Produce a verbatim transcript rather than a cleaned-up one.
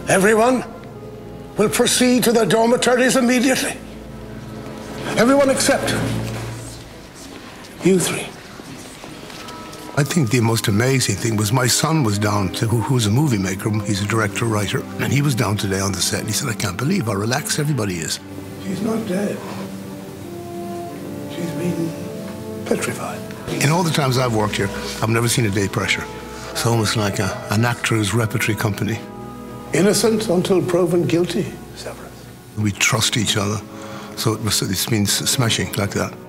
Everyone will proceed to their dormitories immediately. Everyone except you three. I think the most amazing thing was my son was down, to, who, who's a movie maker, he's a director, writer, and he was down today on the set, and he said, I can't believe how relaxed everybody is. She's not dead. She's been petrified. In all the times I've worked here, I've never seen a day pressure. It's almost like a, an actor's repertory company. Innocent until proven guilty, Severus. We trust each other, so it must, it means smashing like that.